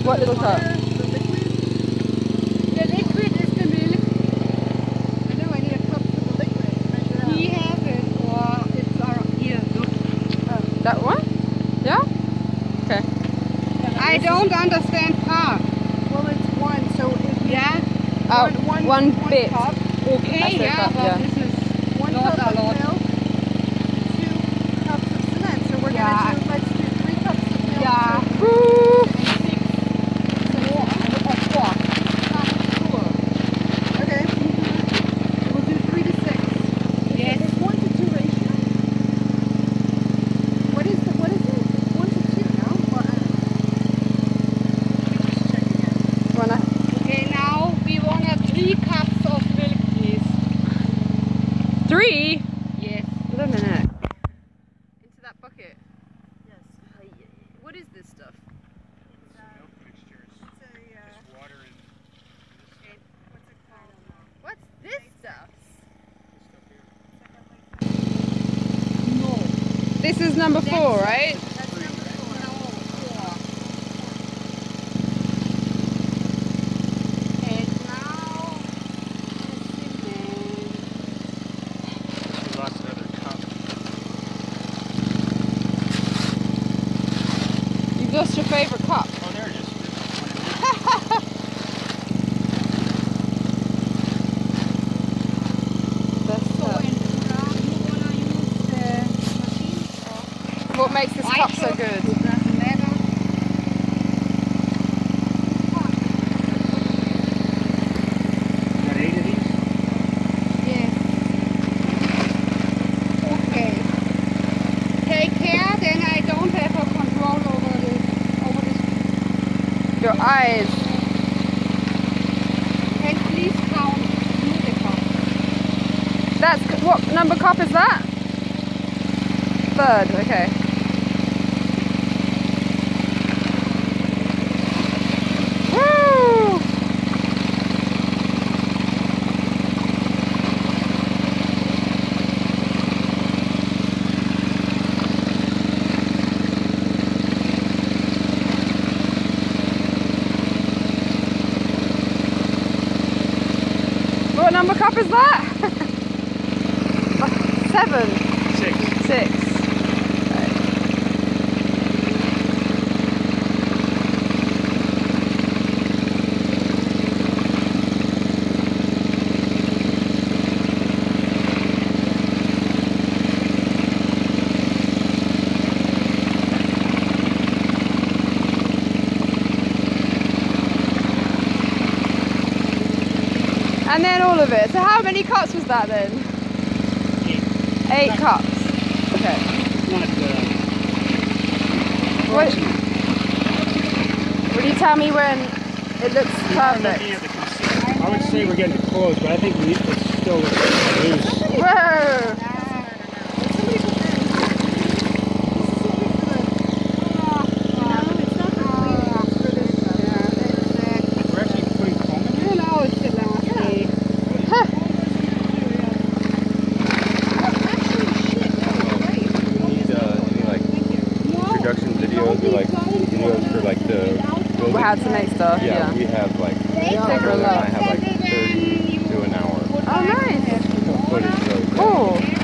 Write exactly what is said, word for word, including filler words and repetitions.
What little cup? The liquid. The liquid is the milk. I know I need a cup for the liquid to measure out. We have it, or it's our here. Look. Oh, that one? Yeah? Okay. I don't understand part. Well, it's one, so if you Yeah. Oh, one, one, one bit. cup, Okay, That's the yeah, cup, but yeah. this is one not cup a of lot. milk, two cups of cement. So we're Yeah. gonna do, let's do three cups of milk. Yeah. So Woo! okay. We'll do three to six. Yes. It's one to two ratio. What is the, what is it? One to two, no? Or, uh, let me just check again. Wanna? Okay, now we want a three cups of milk, please. Three? Yes. Wait a minute. Into that bucket. Yes. What is this stuff? It's, uh, Milk mixture. It's it's a, uh, just water and Okay. what's it called? What's this stuff? this stuff here. No. This is number four, right? That's number four. No, four. And now cement. She lost another cup. You've lost your favourite cup. Oh, there it is. Best So cup. in Pura, you wanna use the machine or What makes this cup so good? Doesn't matter. You got eight of these? Yes. Okay. Take care, then I don't have a control over this over this. Your eyes. And please count the cup. That's what number cup is that? Third. Okay. Woo! What number cup is that? Seven. Six. Six. And then all of it. So how many cups was that then? Eight. Eight cups. Okay. Not, uh, What, will you tell me when it looks we are looking at perfect? the consist- I would say we're getting close, but I think we, it's still loose. Whoa! We're actually putting foam in You know it's the last day. We need uh, any like introduction videos or like videos for like the building. How to make stuff, Yeah, yeah. we have like Take a Sandra and I look. have like thirty to an hour Oh, nice. footage. So Cool.